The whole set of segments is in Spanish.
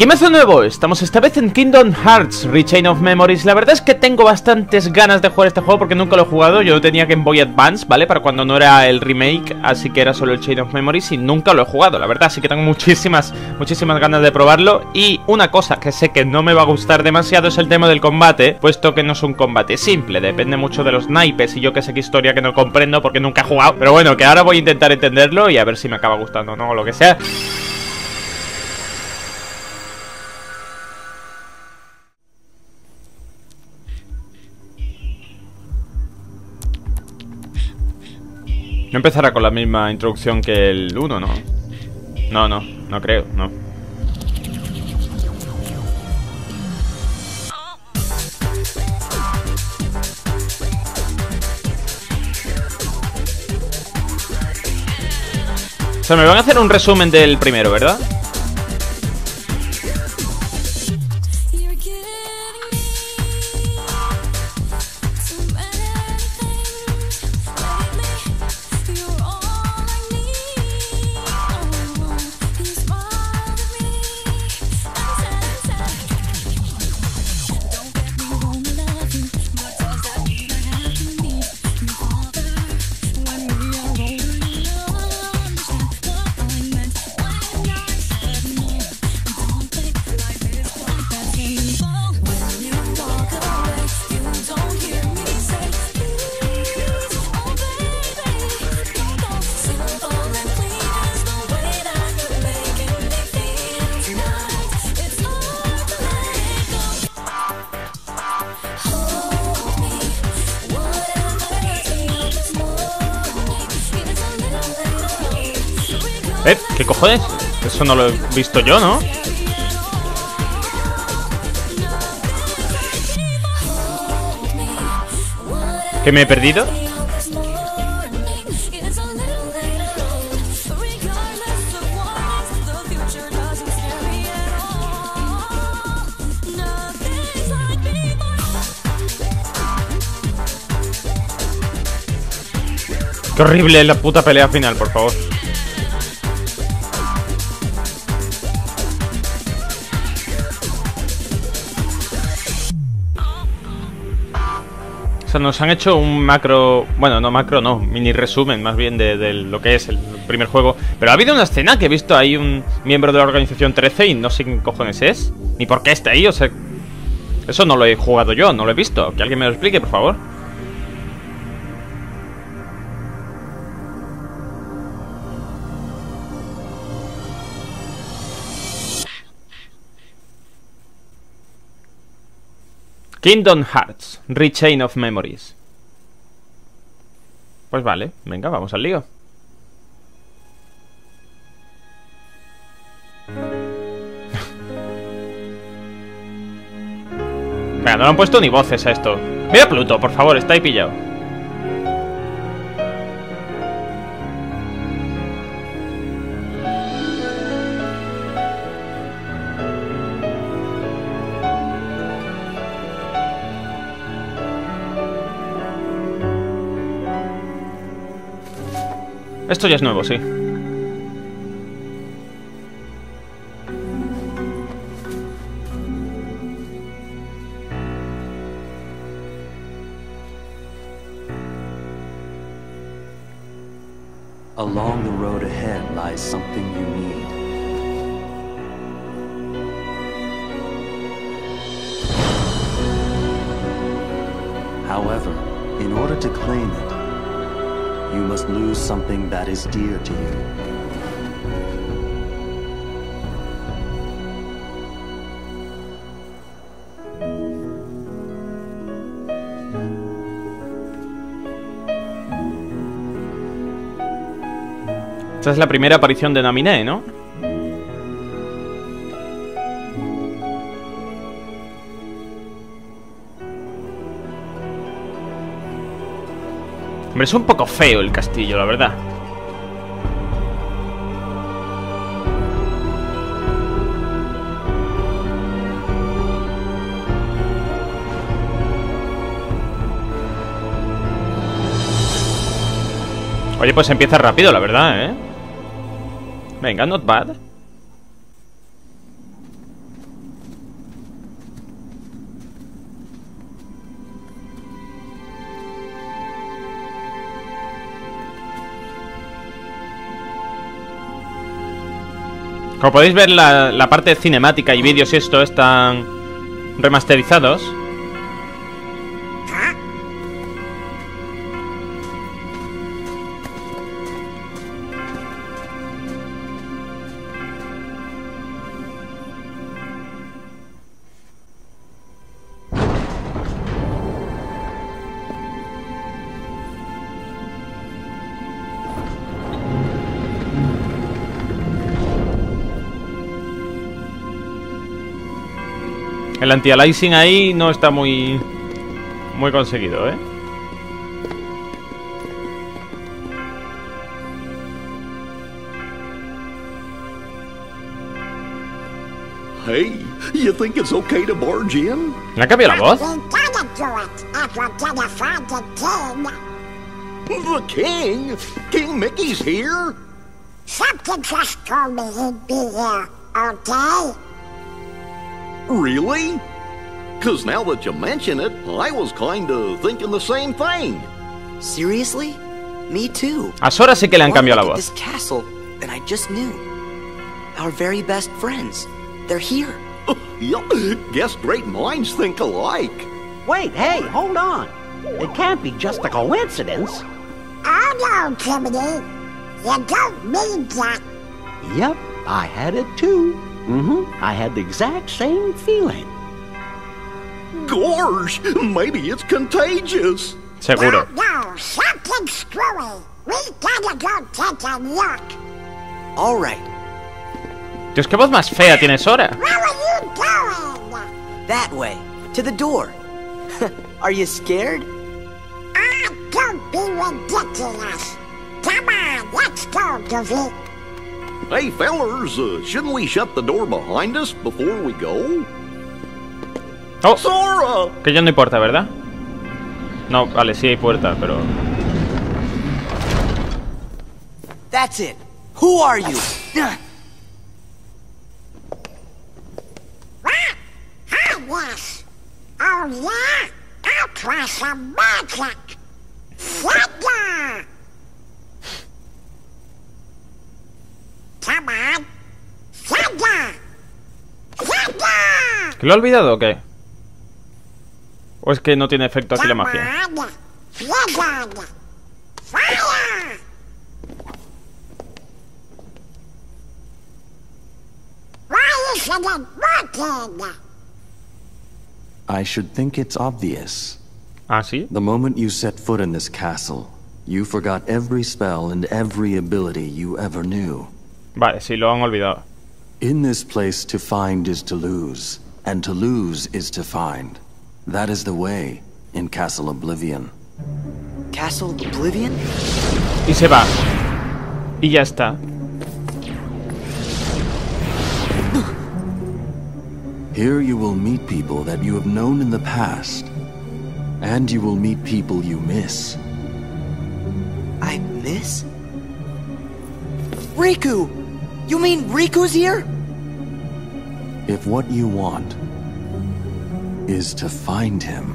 Aquí mazo nuevo, estamos esta vez en Kingdom Hearts Rechain of Memories. La verdad es que tengo bastantes ganas de jugar este juego porque nunca lo he jugado. Yo lo tenía Game Boy Advance, ¿vale? Para cuando no era el remake, así que era solo el Chain of Memories y nunca lo he jugado, la verdad. Así que tengo muchísimas ganas de probarlo. Y una cosa que sé que no me va a gustar demasiado es el tema del combate, puesto que no es un combate simple, depende mucho de los naipes y yo que sé qué historia que no comprendo porque nunca he jugado. Pero bueno, que ahora voy a intentar entenderlo y a ver si me acaba gustando o no, o lo que sea. No empezará con la misma introducción que el 1, ¿no? No creo, no. O sea, me van a hacer un resumen del primero, ¿verdad? ¿Qué cojones? Eso no lo he visto yo, ¿no? ¿Que me he perdido? Qué horrible la puta pelea final, por favor. O sea, nos han hecho un macro... Bueno, no macro, no, mini resumen más bien de lo que es el primer juego. Pero ha habido una escena que he visto ahí un miembro de la organización 13 y no sé qué cojones es, ni por qué está ahí, o sea... Eso no lo he jugado yo, no lo he visto. Que alguien me lo explique, por favor. Kingdom Hearts Rechain of Memories. Pues vale, venga, vamos al lío. Venga, no le han puesto ni voces a esto. Mira Pluto, por favor, está ahí pillado. Esto ya es nuevo, sí. Along the road ahead lies something you need. However, in order to claim it, you must lose something that is dear to you. Esta es la primera aparición de Naminé, ¿no? Hombre, es un poco feo el castillo, la verdad. Oye, pues empieza rápido, la verdad, ¿eh? Venga, not bad. Como podéis ver, la parte cinemática y vídeos y esto están remasterizados. El anti-aliasing ahí no está muy conseguido, ¿eh? Hey, you think it's okay to barge in? ¿Le ha cambiado la voz? The king? King Mickey's here? Something just told me he'd be here, okay? Really? 'Cause now that you mention it, I was kinda thinking the same thing. Seriously? Me too. A Sora sí que le han cambiado la Look at voz. this castle, and I just knew. Our very best friends. They're here. Yup, guess great minds think alike. Wait, hey, hold on. It can't be just a coincidence. Oh no, Timothy. You don't mean that. Yep, I had it too. I had the exact same feeling. Gorge, maybe it's contagious. Seguro. No, something's screwy. We gotta go take a look. All right. Dios, qué voz más fea tiene Sora. Where are you going? That way. To the door. Are you scared? Ah, don't be ridiculous. Come on, let's go, Goofy. Hey, fellers, shouldn't we shut the door behind us before we go? Oh, Sora! que ya no importa, ¿verdad? No, vale, sí hay puerta, pero... That's it. Who are you? What? Hi, yes. Oh, yeah? I'll try some magic. Thunder! Come on. Thunder! Thunder! ¿Que lo he olvidado o qué? ¿O es que no tiene efecto aquí la magia? Come on. Thunder! Fire! Why isn't it working? I should think it's obvious. ¿Ah, sí? The moment you set foot in this castle, you forgot every spell and every ability you ever knew. Vale, sí, lo han olvidado. In this place, to find is to lose, and to lose is to find. That is the way in Castle Oblivion. Castle Oblivion? Y se va. Y ya está. Here you will meet people that you have known in the past, and you will meet people you miss. I miss? Riku! You mean Riku's here? If what you want is to find him,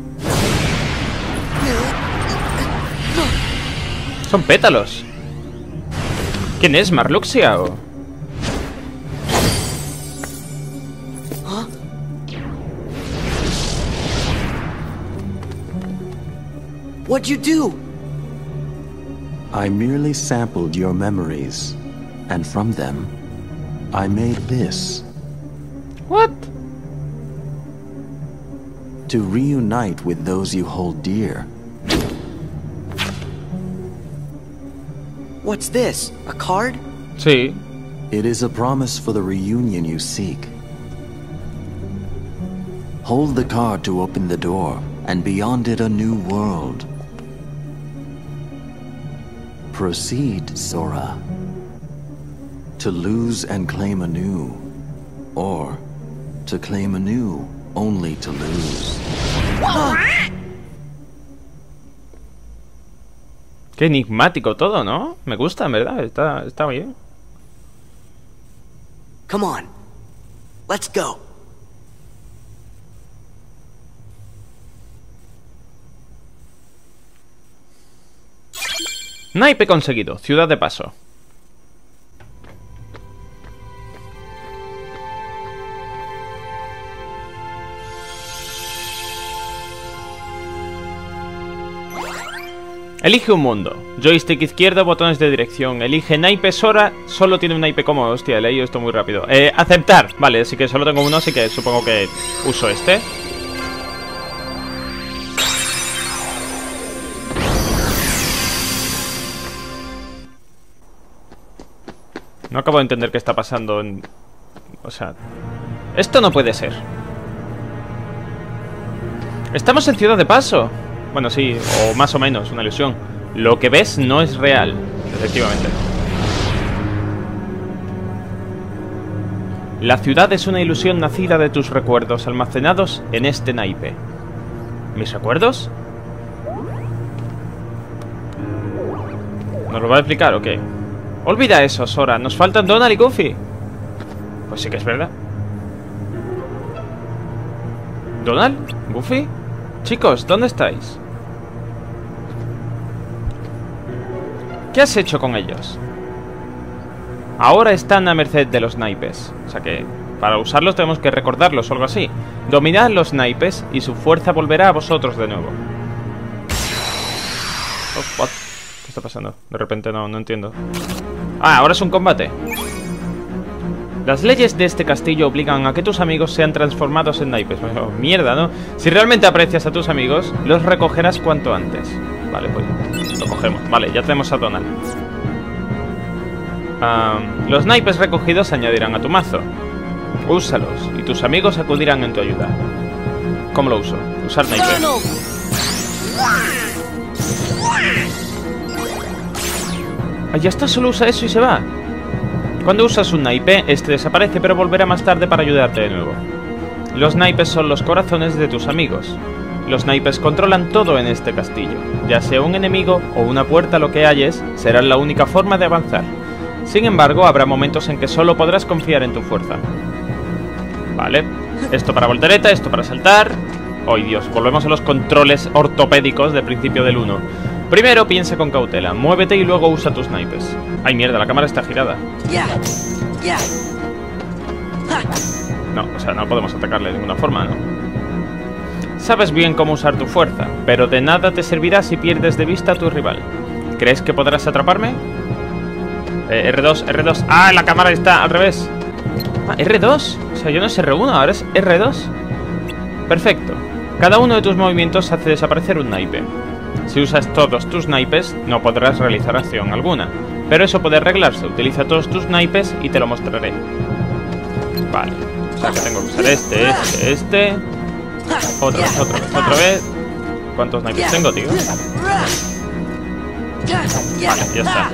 Son pétalos. ¿Quién es? ¿Marluxia o...? What'd you do? I merely sampled your memories, and from them, I made this. What? To reunite with those you hold dear. What's this? A card? Sí. It is a promise for the reunion you seek. Hold the card to open the door, and beyond it a new world. Proceed, Sora. To lose and claim anew, or to claim anew only to lose. Qué enigmático todo, ¿no? Me gusta, en verdad. Está bien. Come on. Let's go. Naipe conseguido. Ciudad de paso. Elige un mundo. Joystick izquierdo, botones de dirección. Elige naipe. Sora solo tiene un naipe cómodo. Hostia, he leído esto muy rápido. Aceptar. Vale, así que solo tengo uno, así que supongo que uso este. No acabo de entender qué está pasando en... O sea... Esto no puede ser. Estamos en Ciudad de Paso. Bueno, sí, o más o menos, una ilusión. Lo que ves no es real, efectivamente. La ciudad es una ilusión nacida de tus recuerdos almacenados en este naipe. ¿Mis recuerdos? ¿Nos lo va a explicar o qué? Olvida eso, Sora. Nos faltan Donald y Goofy. Pues sí que es verdad. ¿Donald? ¿Goofy? Chicos, ¿dónde estáis? ¿Qué has hecho con ellos? Ahora están a merced de los naipes. O sea que para usarlos tenemos que recordarlos o algo así. Dominad los naipes y su fuerza volverá a vosotros de nuevo. Oh, what? ¿Qué está pasando? De repente no entiendo. Ah, ahora es un combate. Las leyes de este castillo obligan a que tus amigos sean transformados en naipes. Oh, mierda, ¿no? Si realmente aprecias a tus amigos, los recogerás cuanto antes. Vale, pues lo cogemos. Vale, ya tenemos a Donald. Los naipes recogidos se añadirán a tu mazo. Úsalos y tus amigos acudirán en tu ayuda. ¿Cómo lo uso? Usar naipes. Ah, ya está, solo usa eso y se va. Cuando usas un naipe, este desaparece pero volverá más tarde para ayudarte de nuevo. Los naipes son los corazones de tus amigos. Los naipes controlan todo en este castillo. Ya sea un enemigo o una puerta, lo que halles, será la única forma de avanzar. Sin embargo, habrá momentos en que solo podrás confiar en tu fuerza. Vale. Esto para voltereta, esto para saltar. ¡Ay, Dios! Volvemos a los controles ortopédicos del principio del 1. Primero piensa con cautela, muévete y luego usa tus naipes. ¡Ay, mierda! La cámara está girada. No, o sea, no podemos atacarle de ninguna forma, ¿no? Sabes bien cómo usar tu fuerza, pero de nada te servirá si pierdes de vista a tu rival. ¿Crees que podrás atraparme? R2, R2. ¡Ah! La cámara está al revés. Ah, R2. O sea, yo no es R1, ahora es R2. Perfecto. Cada uno de tus movimientos hace desaparecer un naipe. Si usas todos tus naipes, no podrás realizar acción alguna. Pero eso puede arreglarse. Utiliza todos tus naipes y te lo mostraré. Vale. O sea que tengo que usar este. Otra vez. ¿Cuántos naipes tengo, tío? Vale, ya está.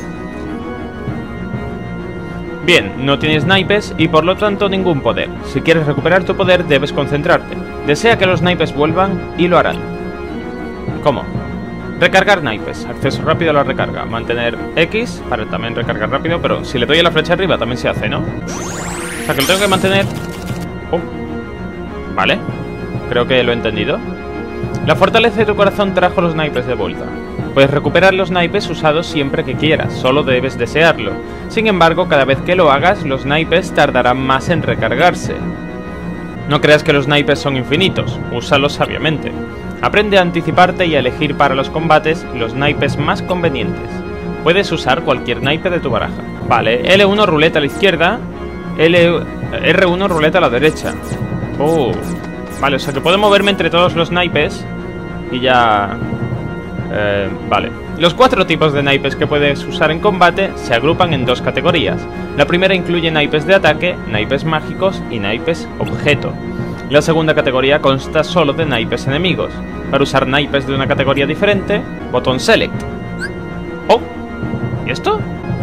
Bien, no tienes naipes y por lo tanto ningún poder. Si quieres recuperar tu poder, debes concentrarte. Desea que los naipes vuelvan y lo harán. ¿Cómo? Recargar naipes. Acceso rápido a la recarga. Mantener X para también recargar rápido, pero si le doy a la flecha arriba también se hace, ¿no? O sea que lo tengo que mantener... Oh. Vale. Creo que lo he entendido. La fortaleza de tu corazón trajo los naipes de vuelta. Puedes recuperar los naipes usados siempre que quieras, solo debes desearlo. Sin embargo, cada vez que lo hagas, los naipes tardarán más en recargarse. No creas que los naipes son infinitos, úsalos sabiamente. Aprende a anticiparte y a elegir para los combates los naipes más convenientes. Puedes usar cualquier naipe de tu baraja. Vale, L1 ruleta a la izquierda, R1 ruleta a la derecha. Oh, vale, o sea que puedo moverme entre todos los naipes y ya... vale. Los 4 tipos de naipes que puedes usar en combate se agrupan en 2 categorías. La primera incluye naipes de ataque, naipes mágicos y naipes objeto. La segunda categoría consta solo de naipes enemigos. Para usar naipes de una categoría diferente, botón Select. Oh, ¿y esto?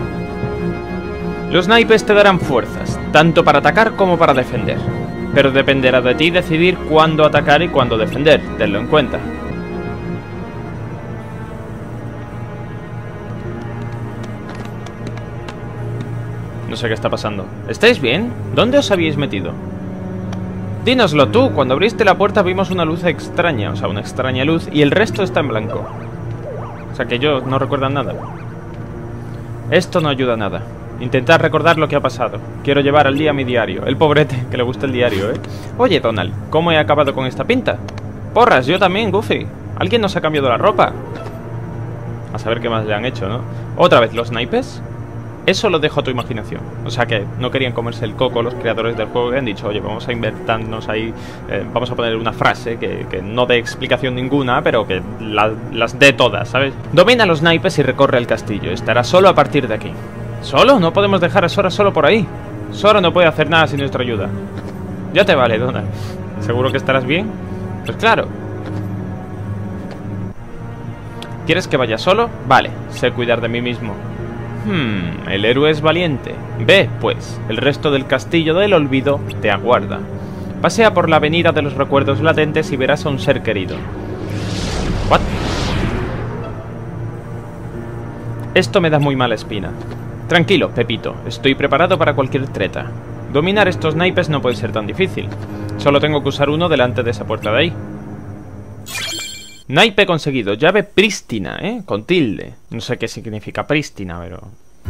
Los naipes te darán fuerzas, tanto para atacar como para defender. Pero dependerá de ti decidir cuándo atacar y cuándo defender, tenlo en cuenta. No sé qué está pasando. ¿Estáis bien? ¿Dónde os habíais metido? Dínoslo tú. Cuando abriste la puerta vimos una luz extraña. O sea, una extraña luz. Y el resto está en blanco. O sea, que yo no recuerdan nada. Esto no ayuda a nada. Intentad recordar lo que ha pasado. Quiero llevar al día mi diario. El pobrete, que le gusta el diario, ¿eh? Oye, Donald, ¿cómo he acabado con esta pinta? Porras, yo también, Goofy. ¿Alguien nos ha cambiado la ropa? A saber qué más le han hecho, ¿no? Otra vez los naipes. Eso lo dejo a tu imaginación. O sea que no querían comerse el coco los creadores del juego, que han dicho, oye, vamos a inventarnos ahí, vamos a poner una frase que no dé explicación ninguna, pero que las dé todas, ¿sabes? Domina los naipes y recorre el castillo. Estará solo a partir de aquí. ¿Solo? No podemos dejar a Sora solo por ahí. Sora no puede hacer nada sin nuestra ayuda. Ya te vale, Donald. ¿Seguro que estarás bien? Pues claro. ¿Quieres que vaya solo? Vale, sé cuidar de mí mismo. El héroe es valiente. Ve, pues, el resto del castillo del olvido te aguarda. Pasea por la avenida de los recuerdos latentes y verás a un ser querido. ¿What? Esto me da muy mala espina. Tranquilo, Pepito, estoy preparado para cualquier treta. Dominar estos naipes no puede ser tan difícil. Solo tengo que usar uno delante de esa puerta de ahí. Naipe conseguido, llave prístina, con tilde. No sé qué significa prístina, pero...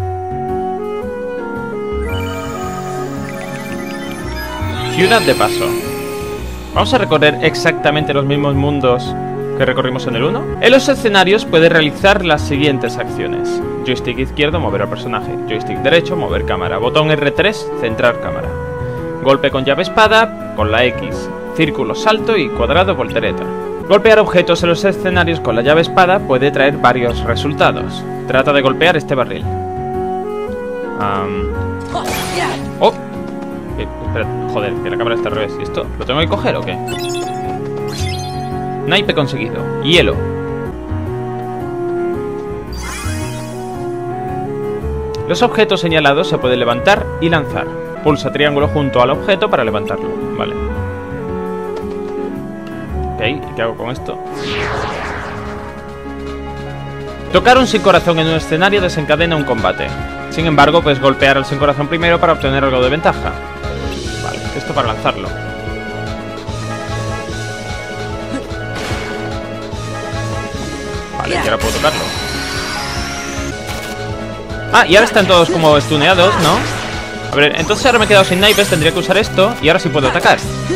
Ciudad de paso. Vamos a recorrer exactamente los mismos mundos que recorrimos en el 1. En los escenarios puedes realizar las siguientes acciones. Joystick izquierdo, mover al personaje. Joystick derecho, mover cámara. Botón R3, centrar cámara. Golpe con llave espada, con la X. Círculo, salto y cuadrado, voltereta. Golpear objetos en los escenarios con la llave espada puede traer varios resultados. Trata de golpear este barril. Oh, espera, joder, que la cámara está al revés. ¿Y esto? ¿Lo tengo que coger o qué? Naipe conseguido. Hielo. Los objetos señalados se pueden levantar y lanzar. Pulsa triángulo junto al objeto para levantarlo. Vale. Ok, ¿y qué hago con esto? Tocar un sin corazón en un escenario desencadena un combate. Sin embargo, puedes golpear al sin corazón primero para obtener algo de ventaja. Vale, esto para lanzarlo. Vale, y ahora puedo tocarlo. Ah, y ahora están todos como stuneados, ¿no? A ver, entonces ahora me he quedado sin naipes, tendría que usar esto y ahora sí puedo atacar.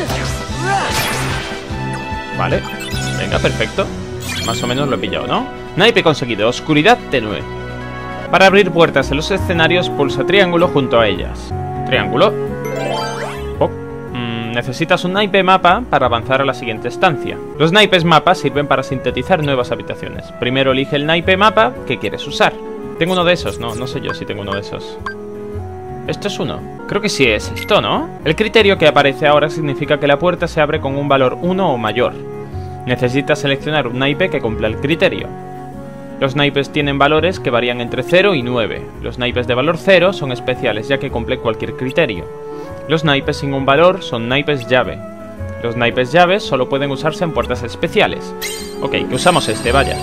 Vale, venga, perfecto. Más o menos lo he pillado, ¿no? Naipe conseguido, oscuridad tenue. Para abrir puertas en los escenarios, pulsa triángulo junto a ellas. Triángulo. Oh. Necesitas un naipe mapa para avanzar a la siguiente estancia. Los naipes mapa sirven para sintetizar nuevas habitaciones. Primero elige el naipe mapa que quieres usar. Tengo uno de esos, no sé yo si tengo uno de esos. ¿Esto es uno? Creo que sí es esto, ¿no? El criterio que aparece ahora significa que la puerta se abre con un valor 1 o mayor. Necesitas seleccionar un naipe que cumpla el criterio. Los naipes tienen valores que varían entre 0 y 9. Los naipes de valor 0 son especiales ya que cumplen cualquier criterio. Los naipes sin un valor son naipes llave. Los naipes llaves solo pueden usarse en puertas especiales. Ok, que usamos este, vaya.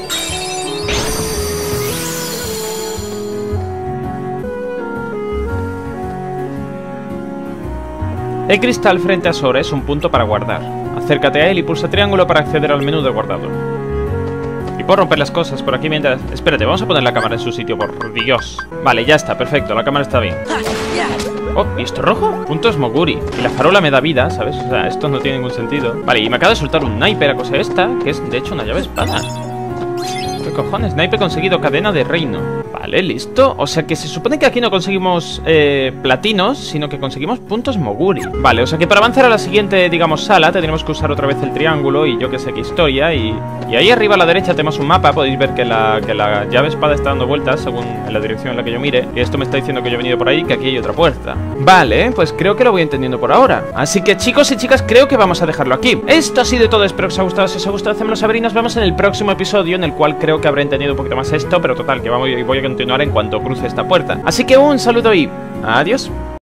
El cristal frente a Sora es un punto para guardar. Acércate a él y pulsa triángulo para acceder al menú de guardado. Y puedo romper las cosas por aquí mientras... Espérate, vamos a poner la cámara en su sitio, por Dios. Vale, ya está, perfecto, la cámara está bien. Oh, ¿y esto rojo? Puntos Moguri. Y la farola me da vida, ¿sabes? O sea, esto no tiene ningún sentido. Vale, y me acaba de soltar un naipe la cosa esta, que es de hecho una llave espada. ¿Qué cojones? Naipe conseguido, cadena de reino. Vale, listo. O sea que se supone que aquí no conseguimos platinos, sino que conseguimos puntos Moguri. Vale, o sea que para avanzar a la siguiente, digamos, sala, tendremos que usar otra vez el triángulo y yo que sé qué historia. Y ahí arriba a la derecha tenemos un mapa. Podéis ver que la llave espada está dando vueltas según en la dirección en la que yo mire. Y esto me está diciendo que yo he venido por ahí, que aquí hay otra puerta. Vale, pues creo que lo voy entendiendo por ahora. Así que chicos y chicas, creo que vamos a dejarlo aquí. Esto ha sido todo, espero que os haya gustado. Si os ha gustado, hacedmelo saber y nos vemos en el próximo episodio, en el cual creo que habré entendido un poquito más esto, pero total, que voy a continuar en cuanto cruce esta puerta. Así que un saludo y adiós.